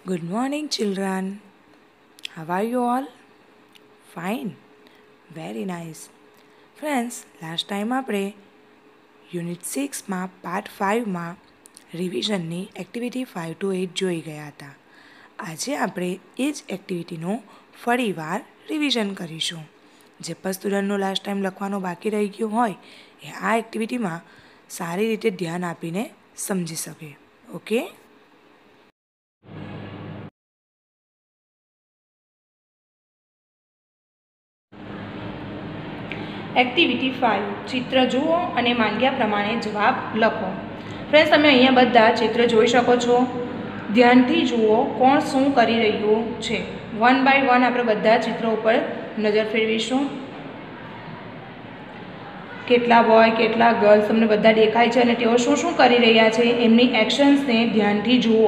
Good morning, children. How are you all? Fine. Very nice. Friends, last time આપણે unit 6માં part 5માં રિવિઝનની activity 5 to 8 જોઈ ગયા હતા. આજે આપણે એ જ એક્ટિવિટીનું ફરીવાર રિવિઝન કરીશું. જે પણ સ્ટુડન્ટનો લાસ્ટ ટાઈમ લખવાનો બાકી રહી ગયું હોય એ આ એક્ટિવિટીમાં સારી રીતે ધ્યાન આપીને સમજી શકે. ઓકે? એક્ટિવિટી 5 ચિત્ર જુઓ અને માંગ્યા પ્રમાણે જવાબ લખો. ફ્રેન્ડ્સ, તમે અહીંયા બધા ચિત્ર જોઈ શકો છો. ધ્યાનથી જુઓ કોણ શું કરી રહ્યું છે. વન બાય વન આપણે બધા ચિત્રો ઉપર નજર ફેરવીશું. કેટલા બોય કેટલા ગર્લ્સ તમને બધા દેખાય છે અને તેઓ શું શું કરી રહ્યા છે એમની એક્શન્સને ધ્યાનથી જુઓ.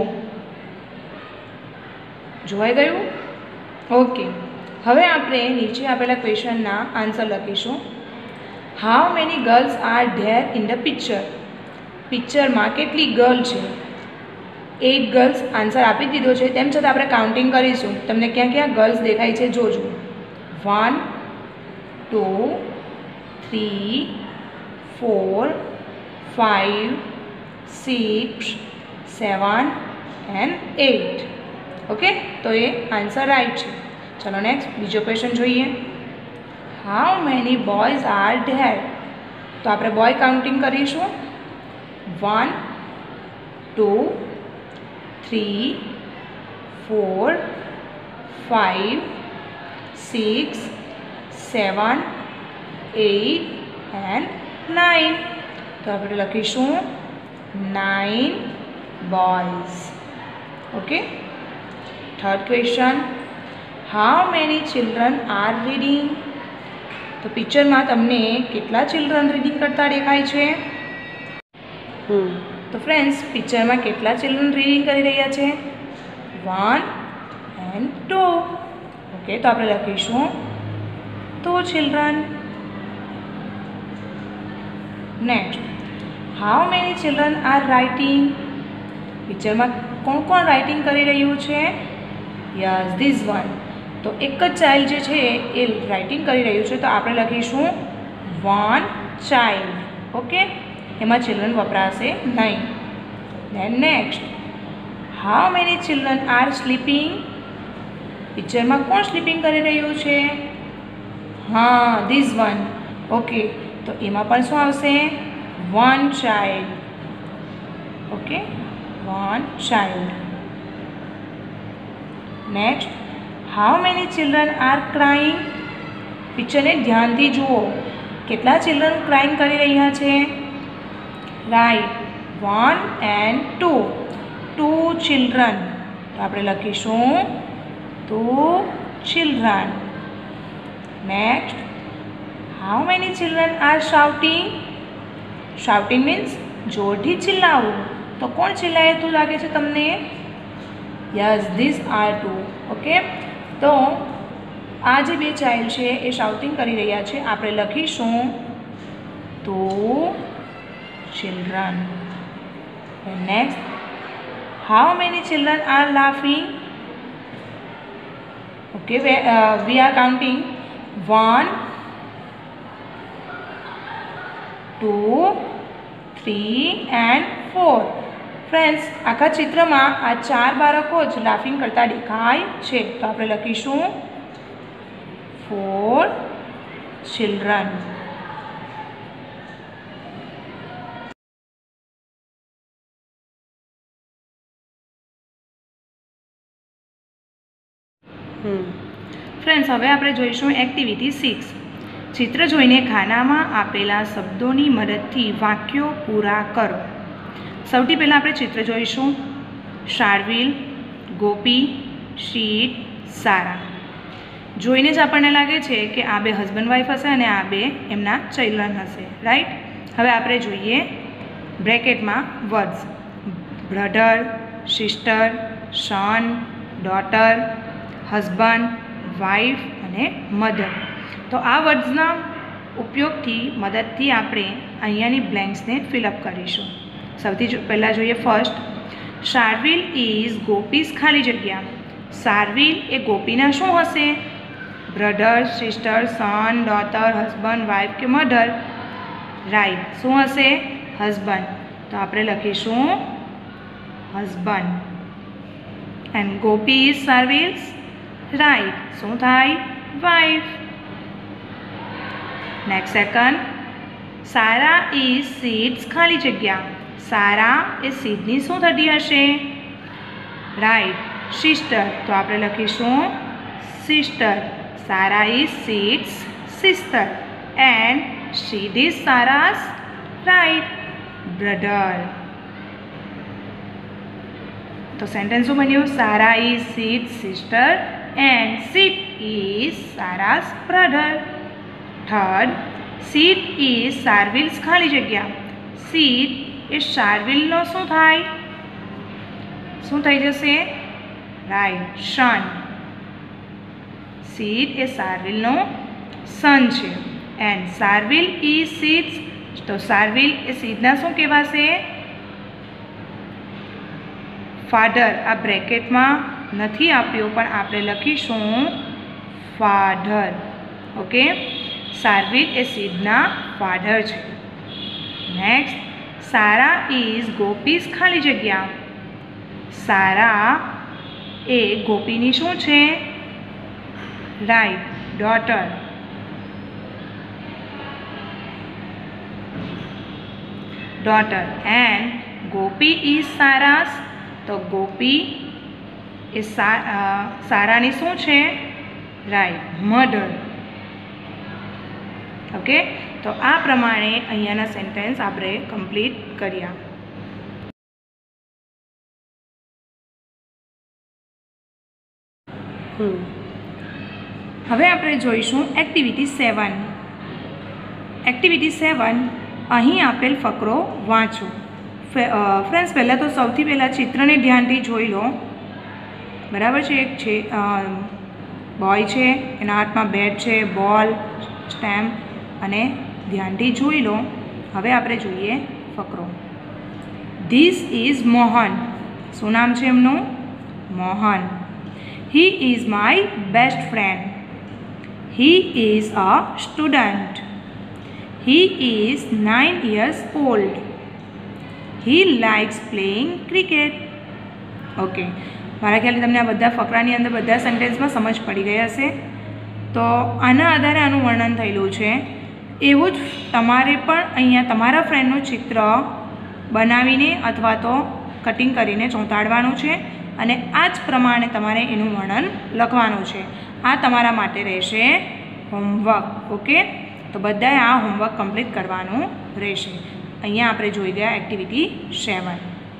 જોવાઈ ગયું? ઓકે. હવે આપણે નીચે આપેલા ક્વેશ્ચનના આન્સર લખીશું. How many girls are there in the picture? પિક્ચરમાં કેટલી ગર્લ છે? 8 ગર્લ્સ આન્સર આપી દીધો છે. તેમ છતાં આપણે કાઉન્ટિંગ કરીશું. તમને ક્યાં ક્યાં ગર્લ્સ દેખાય છે જોજો. 1 2 3 4 5 6 7 and 8. ઓકે, તો એ આન્સર રાઈટ છે. ચલો નેક્સ્ટ બીજો ક્વેશ્ચન જોઈએ. How many boys are there? તો આપણે બોય કાઉન્ટિંગ કરીશું. 1 2 3 4 5 6 7 8 and 9. તો આપણે લખીશું 9 boys. Okay. Third question. How many children are reading? તો પિક્ચરમાં તમને કેટલા ચિલ્ડ્રન રીડિંગ કરતા દેખાય છે? તો ફ્રેન્ડ્સ, પિક્ચરમાં કેટલા ચિલ્ડ્રન રીડિંગ કરી રહ્યા છે? 1 and 2. ઓકે, તો આપણે લખીશું 2 children. Next. How many children are writing? પિક્ચરમાં કોણ કોણ રાઇટિંગ કરી રહ્યું છે? Yes, this one. તો એક જ ચાઇલ્ડ જે છે એ રાઇટિંગ કરી રહ્યું છે, તો આપણે લખીશું 1 child. ઓકે, એમાં ચિલ્ડ્રન વપરાશે નહીં. Then next. How many children are sleeping? પિક્ચરમાં કોણ સ્લીપિંગ કરી રહ્યું છે? હા, ધીસ વન. ઓકે, તો એમાં પણ શું આવશે? 1 child. Okay, 1 child. Next. How many children are crying? પિક્ચરને ધ્યાનથી જુઓ. કેટલા ચિલ્ડ્રન ક્રાઇંગ કરી રહ્યા છે? Right, 1 and 2. 2 children. તો આપણે લખીશું 2 children. Next. How many children are shouting? Shouting means જોરથી ચિલ્લાવું. તો કોણ ચિલ્લાય તો લાગે છે તમને? Yes, this R 2. ઓકે, તો આ જે બે ચાઇલ્ડ છે એ શાઉટિંગ કરી રહ્યા છે. આપણે લખીશું 2 children. Next. How many children are laughing? Okay, we are counting 1 2 3 and 4. Friends, આખા ચિત્રમાં આ 4 બાળકો જ લાફિંગ કરતા દેખાય છે, તો આપણે લખીશું 4 children. ફ્રેન્ડ્સ, હવે આપણે જોઈશું એક્ટિવિટી 6. ચિત્ર જોઈને ખાનામાં આપેલા શબ્દોની મદદથી વાક્યો પૂરા કરો. સૌથી પહેલાં આપણે ચિત્ર જોઈશું. શાર્વિલ, ગોપી, શીત, સારા. જોઈને જ આપણને લાગે છે કે આ બે હસબન્ડ વાઈફ હશે અને આ બે એમના ચિલ્ડ્રન હશે. રાઈટ? હવે આપણે જોઈએ બ્રેકેટમાં words. Brother, sister, son, daughter, husband, wife અને મધર. તો આ વર્ડ્સના ઉપયોગથી મદદથી આપણે અહીંયાની બ્લેન્ક્સને ફિલઅપ કરીશું. સૌથી પહેલાં જોઈએ ફર્સ્ટ. શાર્વિલ ઇઝ ગોપીઝ ખાલી જગ્યા. શાર્વિલ એ ગોપીના શું હશે? Brother, sister, son, daughter, husband, wife કે મધર? રાઈટ. શું હશે? હસબન્ડ. તો આપણે લખીશું husband. And Gopi is Sharvil's? Right. શું થાય? Wife. Next second. Sara is Sid's ખાલી જગ્યા. સારા એ સીડની શું થતી હશે? રાઈટ. સિસ્ટર. તો આપણે લખીશું sister. Sara is Sid's sister. And Sid is Sara's? Right. Brother. તો સેન્ટેન્સ શું બન્યું? Sara is Sid's sister and Sid is Sara's brother. Third. Sid is Sharvil's ખાલી જગ્યા. સીડ એ શાર્વિલનો શું થાય? શું થઈ જશે? રાઈટ. સન. સીડ એ શાર્વિલનો સન છે. And Sharvil is Sid's. તો શાર્વિલ એ સીડના શું કહેવાશે? ફાધર. આ બ્રેકેટમાં નથી આપ્યો પણ આપણે લખીશું ફાધર. ઓકે. શાર્વિલ એ સીડના ફાધર છે. નેક્સ્ટ. સારા ઇઝ ગોપીઝ ખાલી જગ્યા. સારા એ ગોપીની શું છે? Right. Daughter. Daughter. And Gopi is Sara's. તો ગોપી એ સારાની શું છે? રાઈટ. મધર. ઓકે. તો આ પ્રમાણે અહીંયાના સેન્ટેન્સ આપણે કમ્પ્લીટ કર્યા. હવે આપણે જોઈશું એક્ટિવિટી 7. એક્ટિવિટી 7. અહીં આપેલ ફકરો વાંચો. ફ્રેન્ડ્સ, પહેલાં તો સૌથી પહેલાં ચિત્રને ધ્યાનથી જોઈ લો. બરાબર છે? એક છે બોય છે, એના હાથમાં બેટ છે, બોલ, સ્ટેમ્પ, અને ધ્યાનથી જોઈ લો. હવે આપણે જોઈએ ફકરો. This is Mohan. શું નામ છે એમનું? Mohan. He is my best friend. He is a student. He is 9 years old. He likes playing cricket. Okay. મારા ખ્યાલથી તમને આ બધા ફકરાની અંદર બધા સેન્ટેન્સમાં સમજ પડી ગઈ હશે. તો આના આધારે આનું વર્ણન થયેલું છે. એવું જ તમારે પણ અહીંયા તમારા ફ્રેન્ડનું ચિત્ર બનાવીને અથવા તો કટિંગ કરીને ચોંટાડવાનું છે અને આ જ પ્રમાણે તમારે એનું વર્ણન લખવાનું છે. આ તમારા માટે રહેશે હોમવર્ક. ઓકે. તો બધાએ આ હોમવર્ક કમ્પ્લીટ કરવાનું રહેશે. અહીંયા આપણે જોઈ ગયા એક્ટિવિટી 7.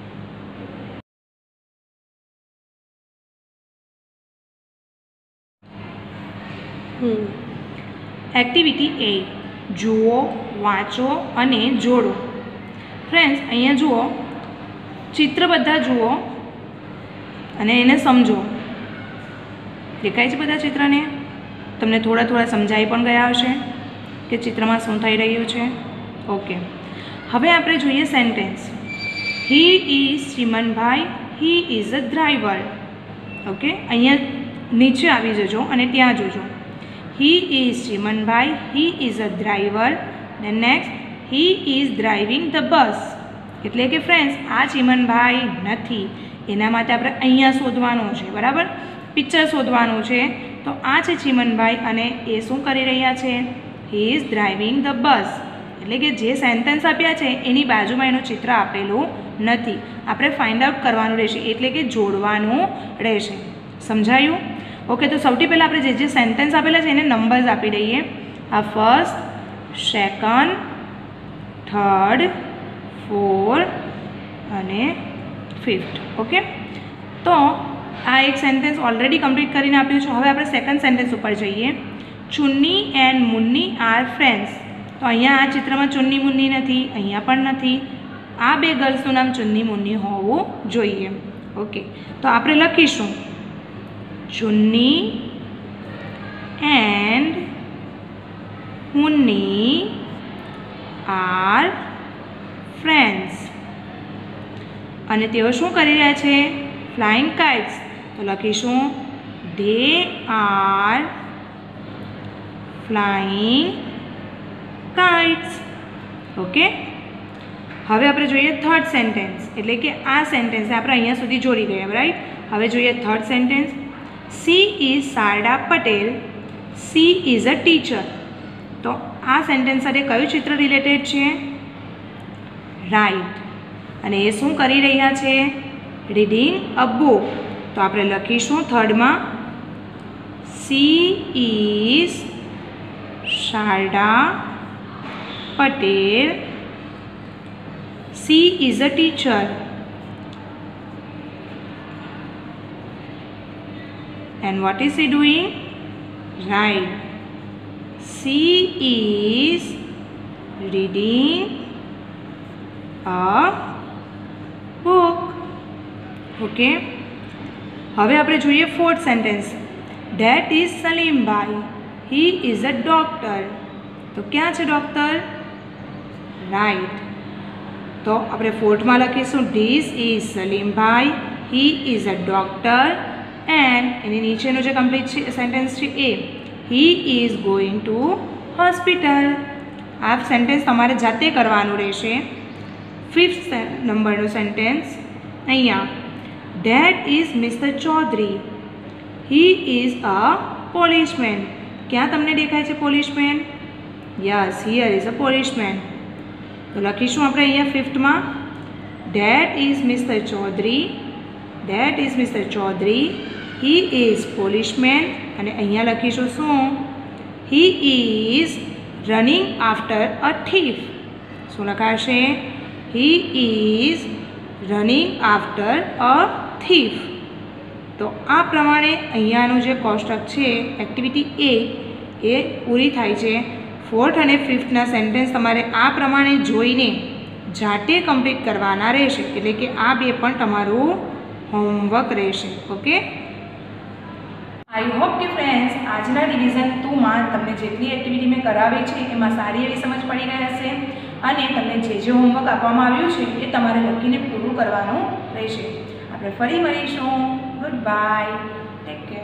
એક્ટિવિટી 8. જુઓ, વાંચો અને જોડો. ફ્રેન્ડ્સ, અહીંયા જુઓ, ચિત્ર બધા જુઓ અને એને સમજો. દેખાય છે બધા ચિત્રને? તમને થોડા થોડા સમજાઈ પણ ગયા હશે કે ચિત્રમાં શું થઈ રહ્યું છે. ઓકે. હવે આપણે જોઈએ sentence. He is Chimanbhai. He is a driver. Okay. અહીંયા નીચે આવી જજો અને ત્યાં જોજો. He is Chimanbhai. He is a driver. Then next. He is driving the bus. એટલે કે ફ્રેન્ડ્સ, આ ચિમનભાઈ નથી. એના માટે આપણે અહીંયા શોધવાનું છે. બરાબર? પિક્ચર શોધવાનું છે. તો આ છે ચિમનભાઈ અને એ શું કરી રહ્યા છે? He is driving the bus. એટલે કે જે સેન્ટેન્સ આપ્યા છે એની બાજુમાં એનું ચિત્ર આપેલું નથી. આપણે ફાઇન્ડ આઉટ કરવાનું રહેશે, એટલે કે જોડવાનું રહેશે. સમજાયું? ઓકે. તો સૌથી પહેલાં આપણે જે સેન્ટેન્સ આપેલા છે એને નંબર્સ આપી દઈએ. આ ફર્સ્ટ, સેકન્ડ, થર્ડ, ફોર્થ અને ફિફ્થ. ઓકે. તો આ એક સેન્ટેન્સ ઓલરેડી કમ્પ્લીટ કરીને આપ્યું છે. હવે આપણે સેકન્ડ સેન્ટેન્સ ઉપર જઈએ. Chunni and Munni are friends. તો અહીંયા આ ચિત્રમાં ચુન્ની મુન્ની નથી, અહીંયા પણ નથી. આ બે ગર્લ્સનું નામ ચુન્ની મુન્ની હોવું જોઈએ. ઓકે. તો આપણે લખીશું Chunni and Munni are friends. અને તેઓ શું કરી રહ્યા છે? Flying kites. તો લખીશું they are flying kites. Okay, હવે આપણે જોઈએ થર્ડ સેન્ટેન્સ, એટલે કે આ સેન્ટેન્સને આપણે અહીંયા સુધી જોડી ગયા, રાઈટ. હવે જોઈએ third sentence. She is Sharda Patel, she is a teacher. તો આ સેન્ટેન્સ સાથે કયું ચિત્ર રિલેટેડ છે? રાઈટ. અને એ શું કરી રહ્યા છે? Reading a book. તો આપણે લખીશું થર્ડમાં she is Sharda Patel, she is a teacher. And what is he doing? Right. She is reading a book. Okay. હવે આપણે જોઈએ fourth sentence. That is Salimbhai. He is a doctor. તો ક્યાં છે ડૉક્ટર? રાઈટ. તો આપણે ફોર્થમાં લખીશું This is Salimbhai. He is a doctor. And એની નીચેનું જે કમ્પ્લીટ સેન્ટેન્સ છે એ He is going to hospital. આ સેન્ટેન્સ તમારે જાતે કરવાનું રહેશે. ફિફ્થ નંબરનું સેન્ટેન્સ અહીંયા. That is Mr. Chaudhary. He is a policeman. ક્યાં તમને દેખાય છે policeman? Yes, here is a policeman. તો લખીશું આપણે અહીંયા ફિફ્થમાં That is Mr. Chaudhary. That is Mr. Chaudhary. He is policeman. અને અહીંયા લખીશું શું? He is running after a thief. શું લખાશે? He is running after a thief. તો આ પ્રમાણે અહીંયાનું જે કોષ્ટક છે એક્ટિવિટી એ પૂરી થાય છે. ફોર્થ અને ફિફ્થના સેન્ટેન્સ તમારે આ પ્રમાણે જોઈને જાતે કમ્પ્લીટ કરવાના રહેશે, એટલે કે આ બે પણ તમારું હોમવર્ક રહેશે. ઓકે, આઈ હોપ કે ફ્રેન્ડ્સ આજના ડિવિઝન 2માં તમને જેટલી એક્ટિવિટી મેં કરાવી છે એમાં સારી એવી સમજ પડી ગઈ હશે અને તમને જે હોમવર્ક આપવામાં આવ્યું છે એ તમારે લખીને પૂરું કરવાનું રહેશે. આપણે ફરી મળીશું. Good bye, take care.